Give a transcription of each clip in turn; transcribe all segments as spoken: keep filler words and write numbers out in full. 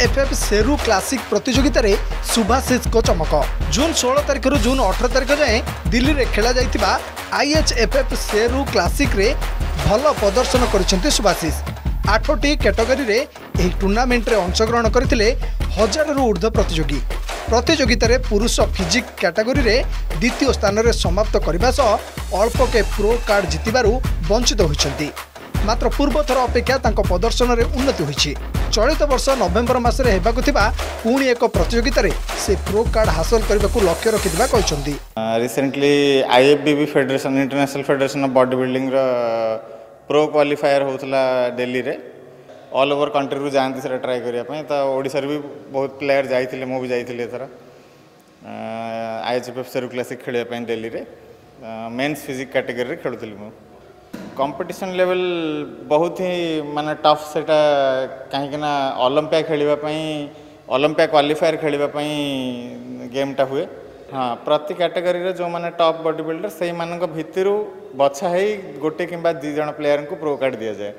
IHFF Sheru classic प्रतियोगिता रे सुभाषिष को चमक। जून सोलह तारिख रु जून अठारह तारिख जाए दिल्ली रे खेला जाइतिबा आईएचएफएफ सेरू क्लासिक रे भल प्रदर्शन करिसेंती सुभाषिष। आठटी कैटेगरी रे एही टूर्नामेंट रे अंशग्रहण करथिले हजार रु ऊर्ध्व प्रतियोगी। प्रतियोगिता रे पुरुष फिजिक कैटेगरी रे द्वितीय स्थान रे समाप्त करबा सह अल्प के प्रो कार्ड जितिबारु वंचित होइछंती। मात्र पूर्व थर अपेक्षा तांको प्रदर्शन रे उन्नति होइछि। चलित वर्ष नवेम्बर मासरे हेबाकु थिबा पुणी एक प्रतियोगिता रे से प्रो कार्ड हासिल करबाकू लक्ष्य रखिथिबा कहचंती। Recently IFBB federation international federation of body building रो प्रो क्वालिफायर होतला दिल्ली रे ऑल ओवर कंट्री रु जानती से ट्राई करिया पय त ओडिसा रे भी बहुत प्लेयर जाइथिले मो भी जाइथिले एथरा आईएचएफएफ सेरू क्लासिक खेलिया पय दिल्ली रे मेंस फिजिक कैटेगरी रे खेलुथिली मो। कंपटीशन लेवल बहुत ही माने टफ सेटा कहीं ना ओलंपिया खेलिबा पय ओलंपिया क्वालिफायर खेलिबा पय गेम टा हुए। हाँ प्रति कैटेगरी रे जो माने टॉप बॉडी बिल्डर से मानक भितरु बछा है गोटे किंबा दी जण प्लेयर को प्रो कार्ड दिया जाए।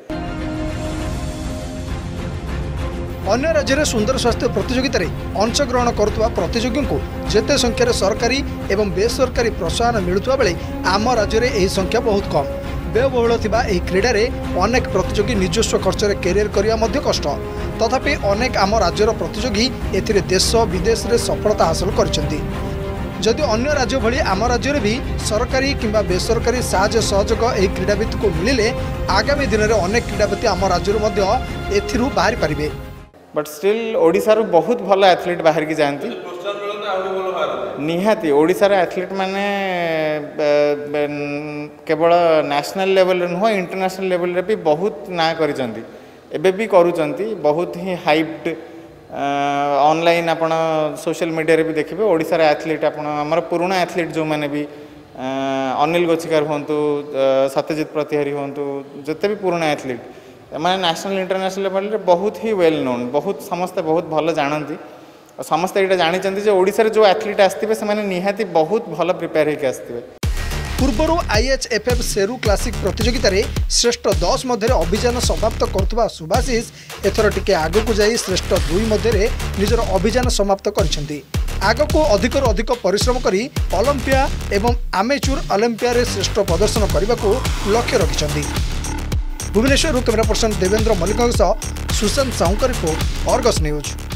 अन्य राज्य में सुंदर स्वास्थ्य प्रतियोगिता रे अंशग्रहण करुवा प्रतियोगी को जेते संख्यार सरकारी एवं बेसरकारी प्रोत्साहन मिलुवा बेले आम राज्य में यह संख्या बहुत कम। व्ययबहुल थिबा एही क्रीडा रे अनेक प्रतियोगी निजस्व खर्च रे कैरियर करिया मध्य कष्ट। तथापि अनेक आम राज्यर प्रतियोगी एथिरे देश विदेश रे सफलता हासिल करिसेंती। जदि अन्य राज्य भली आम राज्य में भी सरकारी किंबा बेसरकारी साहाय्य सहयोग एही क्रीड़ाविद को मिलिले आगामी दिन में अनेक क्रीड़ाविद आम राज्य मध्य एथिरु बाहरी पारिबे। बट स्टिल ओडिसा रो बहुत भल एथलीट बाहर की जाती निहाती। ओडिसा रो एथलीट माने केवल नेशनल लेवल नुह इंटरनेशनल लेवल रे भी बहुत ना करिसंती एबे भी करूचंती। बहुत ही हाइप्ड ऑनलाइन आपण सोशल मीडिया रे भी देखिबे ओडिसा रो एथलीट आपण हमर पुराना एथलीट जो माने भी अनिल गोचिकार होंतु सत्यजित प्रतिहारी होंतु जते भी पुराना एथलीट माने नेशनल इंटरनेशनल लेवल रे बहुत ही वेल नोन बहुत समस्त बहुत भल जानती। समस्त ये जानी जे ओडिसा रे जो एथलीट आसथिबे से माने निहाती बहुत भल प्रिपेयर होके आसथिबे। पूर्वर आईएचएफएफ सेरू क्लासिक प्रतियोगिता रे श्रेष्ठ दस मध्य अभियान समाप्त करुवा सुभाषिष एथर टिके आगकू जाई श्रेष्ठ दुई मध्य निजर अभियान समाप्त करिसेंती। आगकू अधिक अधिक परिश्रम करी ओलंपिया एवं आमेचूर ओलंपिया रे श्रेष्ठ प्रदर्शन करने को लक्ष्य रखिसेंती। भुवनेश्वर कैमरा पर्सन देवेंद्र मल्लिक सुशांत साहू का रिपोर्ट, अर्गस न्यूज।